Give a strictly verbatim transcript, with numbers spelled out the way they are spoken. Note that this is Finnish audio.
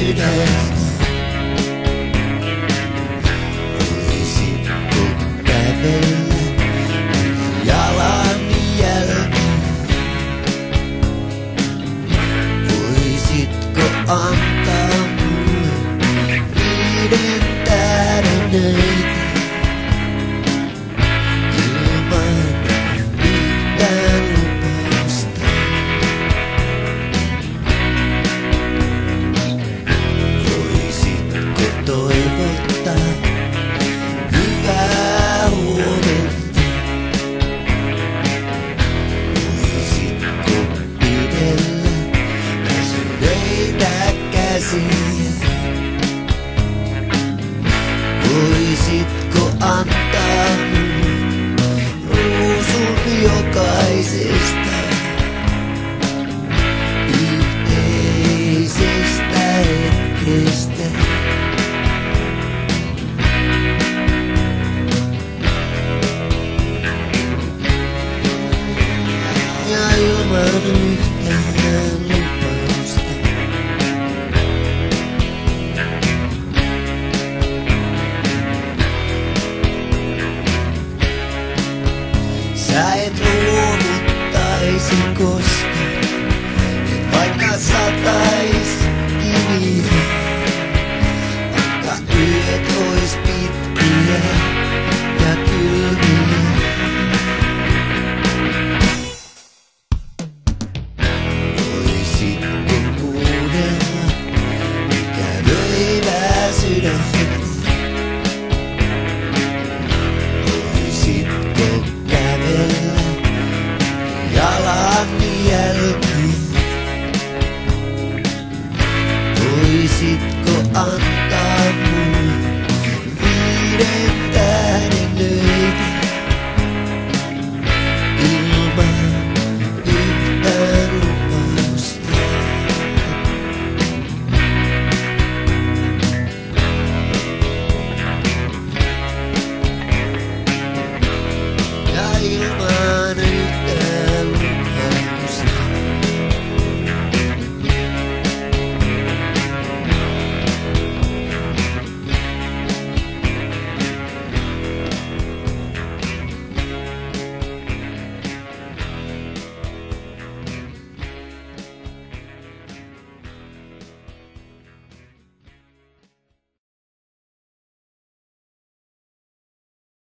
sydäntä. Voisitko kävellä jalanjälki? Voisitko antaa mulle viiden tähden öitä? Toivottaa hyvää huomenta. Voisitko pidellä väsyneitä käsiä? Voisitko antaa ruusun jokaisesta yhteisestä hetkestä? Ilman yhtään lupausta. Sä et luovuttaisi koskaan, et vaikka satais kiviä, vaikka yöt ois pitkiä ja kylmiä. Voisitko kävellä jalanjälki? Voisitko antaa mulle viiden tähden öitä ilman yhtään lupausta? Ja ilman